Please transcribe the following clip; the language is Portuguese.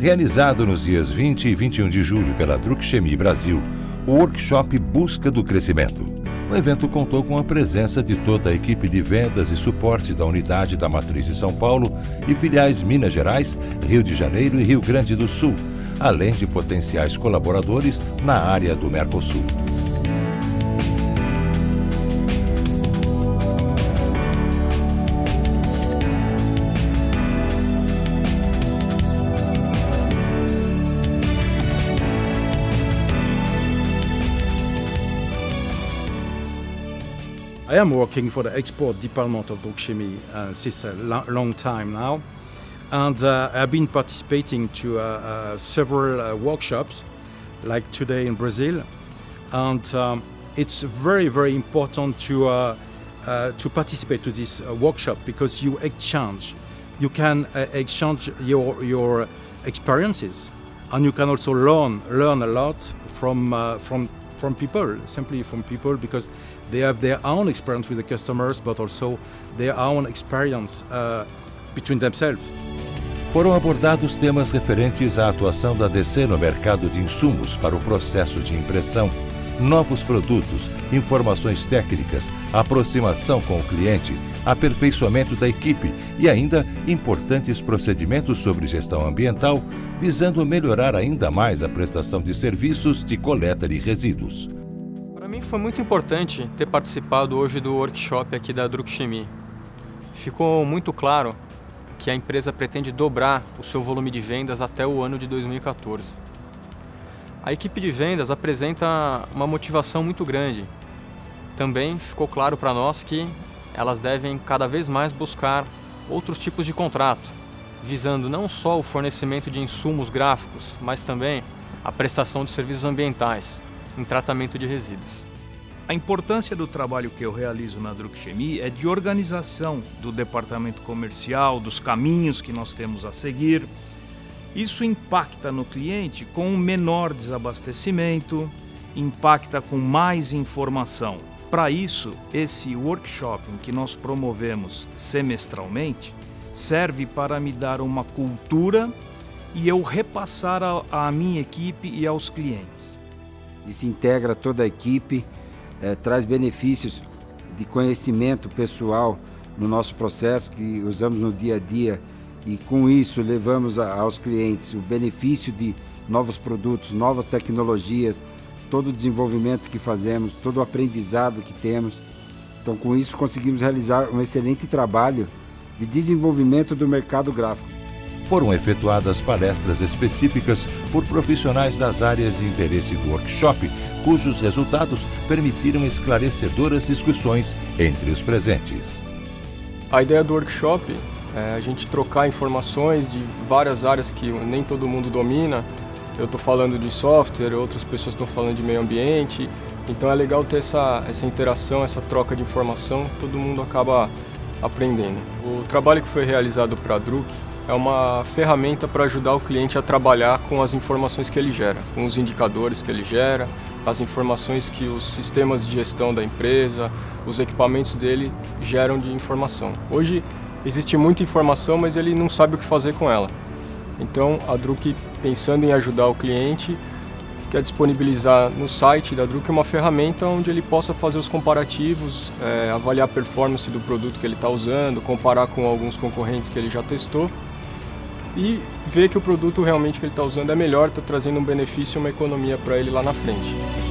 Realizado nos dias 20 e 21 de julho pela Druck Chemie Brasil, o workshop Busca do Crescimento. O evento contou com a presença de toda a equipe de vendas e suporte da unidade da Matriz de São Paulo e filiais Minas Gerais, Rio de Janeiro e Rio Grande do Sul, além de potenciais colaboradores na área do Mercosul. I am working for the export department of Druck Chemie since a long time now, and I've been participating to several workshops, like today in Brazil, and it's very, very important to participate to this workshop because you can exchange your experiences, and you can also learn a lot from people, simply from people, because they have their own experience with the customers, but also their own experience between themselves. Foram abordados temas referentes à atuação da DC no mercado de insumos para o processo de impressão, novos produtos, informações técnicas, aproximação com o cliente, aperfeiçoamento da equipe e ainda importantes procedimentos sobre gestão ambiental, visando melhorar ainda mais a prestação de serviços de coleta de resíduos. Para mim foi muito importante ter participado hoje do workshop aqui da Druck Chemie. Ficou muito claro que a empresa pretende dobrar o seu volume de vendas até o ano de 2014. A equipe de vendas apresenta uma motivação muito grande. Também ficou claro para nós que elas devem cada vez mais buscar outros tipos de contrato, visando não só o fornecimento de insumos gráficos, mas também a prestação de serviços ambientais em tratamento de resíduos. A importância do trabalho que eu realizo na Druck Chemie é de organização do departamento comercial, dos caminhos que nós temos a seguir. Isso impacta no cliente com um menor desabastecimento, impacta com mais informação. Para isso, esse workshop que nós promovemos semestralmente serve para me dar uma cultura e eu repassar à minha equipe e aos clientes. Isso integra toda a equipe, traz benefícios de conhecimento pessoal no nosso processo que usamos no dia a dia e com isso levamos aos clientes o benefício de novos produtos, novas tecnologias, todo o desenvolvimento que fazemos, todo o aprendizado que temos. Então com isso conseguimos realizar um excelente trabalho de desenvolvimento do mercado gráfico. Foram efetuadas palestras específicas por profissionais das áreas de interesse do workshop, cujos resultados permitiram esclarecedoras discussões entre os presentes. A ideia do workshop é a gente trocar informações de várias áreas que nem todo mundo domina. Eu estou falando de software, outras pessoas estão falando de meio ambiente, então é legal ter essa interação, essa troca de informação, todo mundo acaba aprendendo. O trabalho que foi realizado para a Druck é uma ferramenta para ajudar o cliente a trabalhar com as informações que ele gera, com os indicadores que ele gera, as informações que os sistemas de gestão da empresa, os equipamentos dele geram de informação. Hoje existe muita informação, mas ele não sabe o que fazer com ela. Então a Druck, pensando em ajudar o cliente, quer disponibilizar no site da Druck uma ferramenta onde ele possa fazer os comparativos, avaliar a performance do produto que ele está usando, comparar com alguns concorrentes que ele já testou e ver que o produto realmente que ele está usando é melhor, está trazendo um benefício e uma economia para ele lá na frente.